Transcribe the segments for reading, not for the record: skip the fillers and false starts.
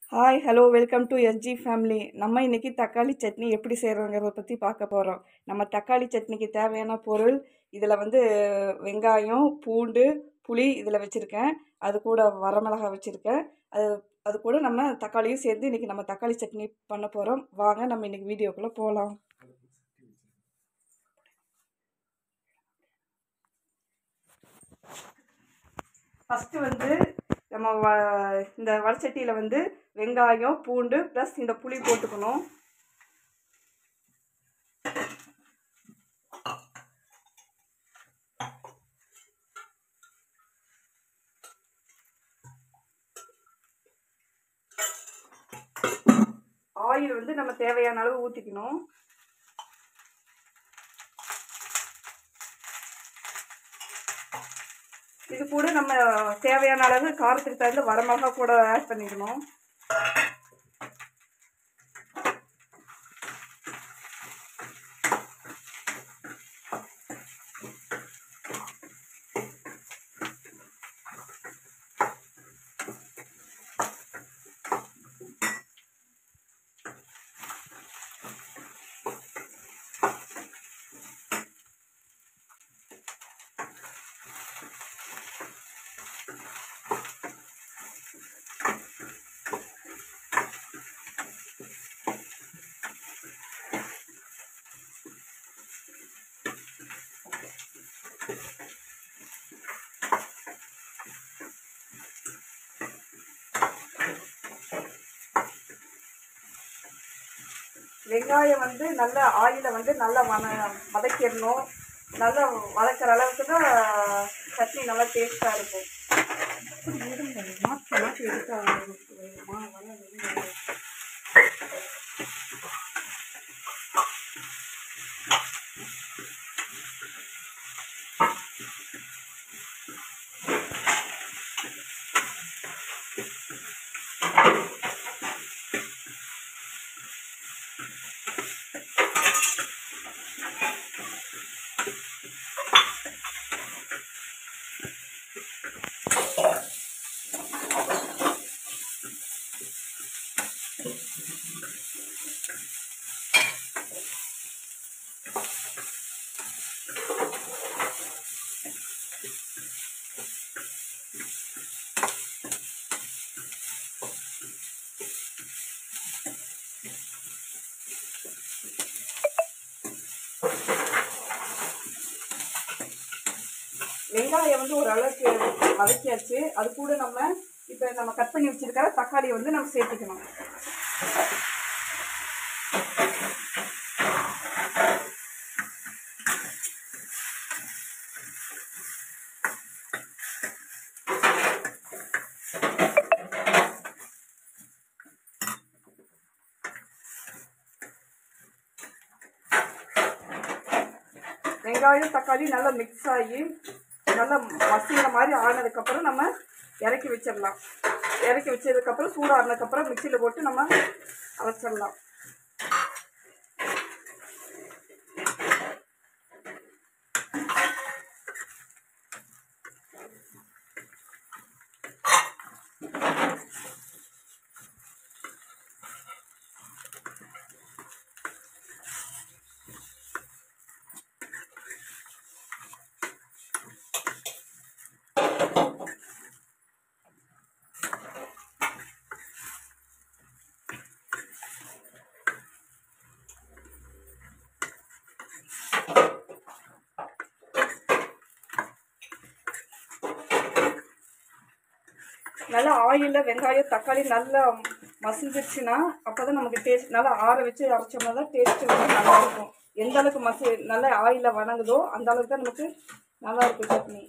Hi hello welcome to SG family. நம்ம இன்றைக்கி தக்காளி சட்னி எப்படி செய்கிறோங்கிறத பற்றி பார்க்க போகிறோம். நம்ம தக்காளி சட்னிக்கு தேவையான பொருள் இதில் வெங்காயம், பூண்டு, புளி இதில் வச்சுருக்கேன். அது கூட வரமிளகாய் வச்சுருக்கேன். அது அது கூட நம்ம தக்காளியும் சேர்ந்து இன்றைக்கி நம்ம தக்காளி சட்னி பண்ண போகிறோம். வாங்க நம்ம இன்றைக்கி வீடியோக்குள்ளே போகலாம். ஃபஸ்ட்டு நம்ம இந்த வடச்சட்டியில் வெங்காயம், பூண்டு ப்ளஸ் இந்த புளி போட்டுக்கணும். ஆயில் நம்ம தேவையான அளவு ஊற்றிக்கணும். இது கூட நம்ம தேவையான அளவு காரத்துக்கு தகுந்த வரமிளகாய் கூட ஆட் பண்ணிக்கணும். வெங்காயம் நல்லா ஆயில நல்லா வதக்கிடணும். நல்லா வதக்கிற அளவுக்கு தான் சட்னி நல்லா டேஸ்ட்டாக இருக்கும். மாற்றி மாற்றி எடுக்க வெங்காயம் ஓரளவுக்கு வதக்கியாச்சு. அது கூட இப்போ நம்ம கட் பண்ணி வச்சிருக்கிற தக்காளியை நம்ம சேர்த்துக்கணும். வெங்காயம் தக்காளி நல்லா மிக்ஸ் ஆகி நல்லா மசிக்கிற மாதிரி ஆனதுக்கப்புறம் நம்ம இறக்கி வச்சிடலாம். இறக்கி வச்சதுக்கப்புறம் சூடானதுக்கப்புறம் மிக்சியில் போட்டு நம்ம அரைச்சிடலாம். நல்லா ஆயிலில் வெங்காயம் தக்காளி நல்லா மசிஞ்சிருச்சுன்னா அப்போ தான் நமக்கு டேஸ்ட். நல்லா ஆற வச்சு அரைச்சோம்னா தான் டேஸ்ட்டு நல்லாயிருக்கும். எந்த அளவுக்கு நல்லா ஆயிலில் வணங்குதோ அந்த அளவுக்கு தான் நமக்கு நல்லாயிருக்கும் சட்னி.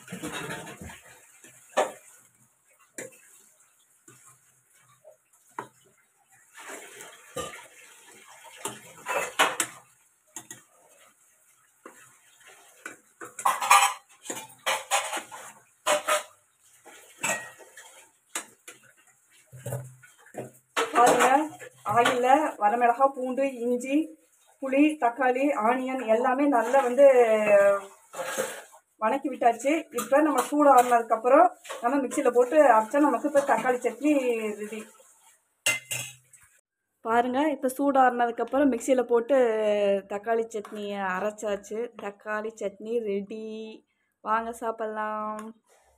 பாருங்கள், ஆயிலில் வரமிளகா, பூண்டு, இஞ்சி, புளி, தக்காளி, ஆனியன் எல்லாமே நல்லா வந்து வணக்கி விட்டாச்சு. இப்போ நம்ம சூடு ஆறுனதுக்கப்புறம் நம்ம மிக்சியில் போட்டு அரைச்சா நமக்கு இப்போ தக்காளி சட்னி ரெடி. பாருங்கள், இப்போ சூடு ஆறுனதுக்கப்புறம் மிக்சியில் போட்டு தக்காளி சட்னியை அரைச்சாச்சு. தக்காளி சட்னி ரெடி. வாங்க சாப்பிட்லாம்.